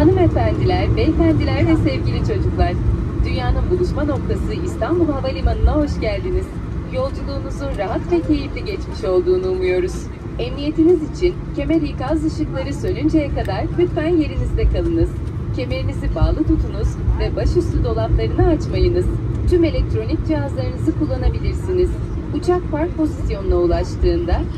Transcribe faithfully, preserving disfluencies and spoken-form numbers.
Hanımefendiler, beyefendiler ve sevgili çocuklar, dünyanın buluşma noktası İstanbul Havalimanı'na hoş geldiniz. Yolculuğunuzun rahat ve keyifli geçmiş olduğunu umuyoruz. Emniyetiniz için kemer ikaz ışıkları sönünceye kadar lütfen yerinizde kalınız. Kemerinizi bağlı tutunuz ve başüstü dolaplarını açmayınız. Tüm elektronik cihazlarınızı kullanabilirsiniz. Uçak park pozisyonuna ulaştığında